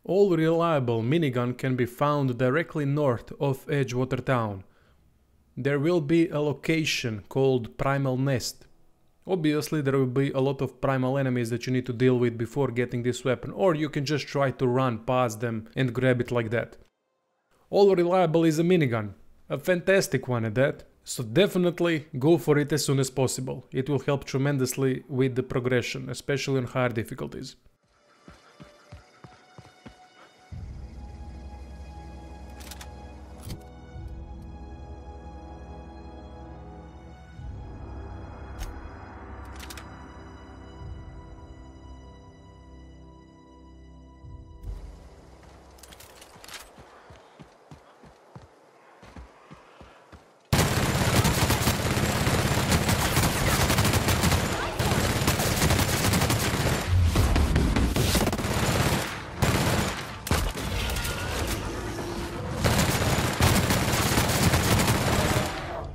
All reliable minigun can be found directly north of Edgewater town. There will be a location called Primal Nest. Obviously there will be a lot of primal enemies that you need to deal with before getting this weapon, or you can just try to run past them and grab it like that. All reliable is a minigun, a fantastic one at that, so definitely go for it as soon as possible. It will help tremendously with the progression, especially on higher difficulties.